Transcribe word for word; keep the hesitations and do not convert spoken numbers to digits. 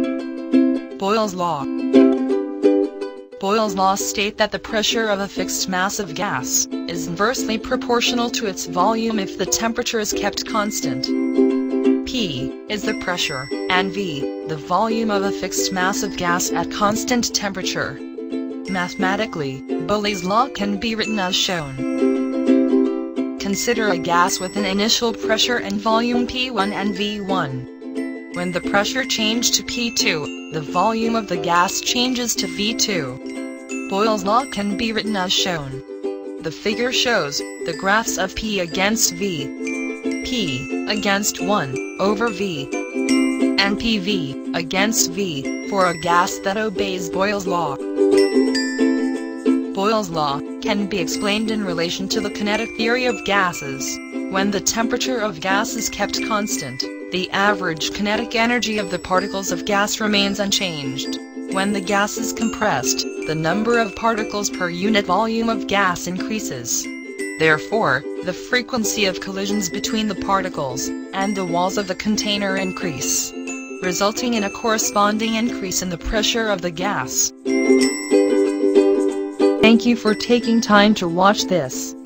Boyle's law. Boyle's law states that the pressure of a fixed mass of gas is inversely proportional to its volume if the temperature is kept constant. P is the pressure, and V, the volume of a fixed mass of gas at constant temperature. Mathematically, Boyle's law can be written as shown. Consider a gas with an initial pressure and volume P one and V one. When the pressure changes to P two, the volume of the gas changes to V two. Boyle's law can be written as shown. The figure shows the graphs of P against V, P against one over V, and P V against V for a gas that obeys Boyle's law. Boyle's law can be explained in relation to the kinetic theory of gases. When the temperature of gas is kept constant, the average kinetic energy of the particles of gas remains unchanged. When the gas is compressed, the number of particles per unit volume of gas increases. Therefore, the frequency of collisions between the particles and the walls of the container increase, resulting in a corresponding increase in the pressure of the gas. Thank you for taking time to watch this.